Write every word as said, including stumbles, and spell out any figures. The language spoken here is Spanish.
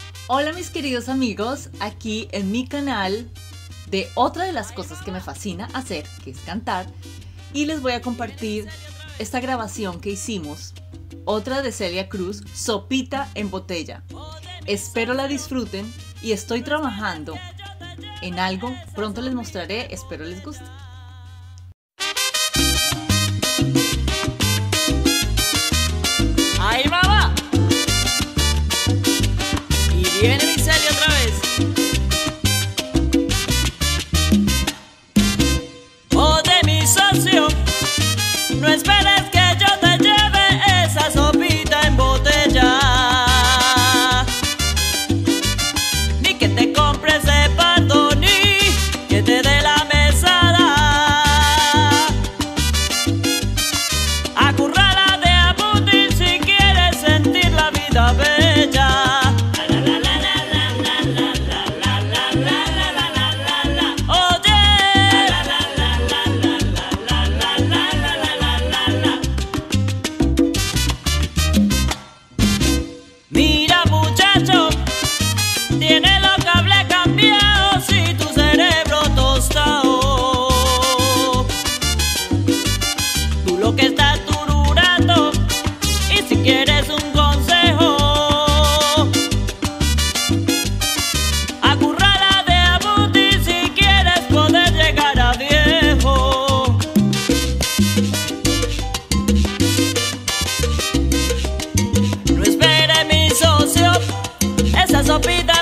Hola mis queridos amigos, aquí en mi canal de otra de las cosas que me fascina hacer, que es cantar, y les voy a compartir esta grabación que hicimos, otra de Celia Cruz, Sopita en Botella. Espero la disfruten y estoy trabajando en algo, pronto les mostraré, espero les guste. ¡Ay, mamá! Y viene mi Celia otra vez. Oh, de mi socio, no esperes que yo te lleve esa sopita en botella, ni que te compres ese pato, ni que te dé la mesada. Acurrala de abutir si quieres sentir la vida bella. Mira muchacho, tiene los cables cambiados y tu cerebro tostado. Tú lo que estás tururando, y si quieres un consejo, acurrala de abutir si quieres poder llegar a viejo. No espere mi socio esa sopita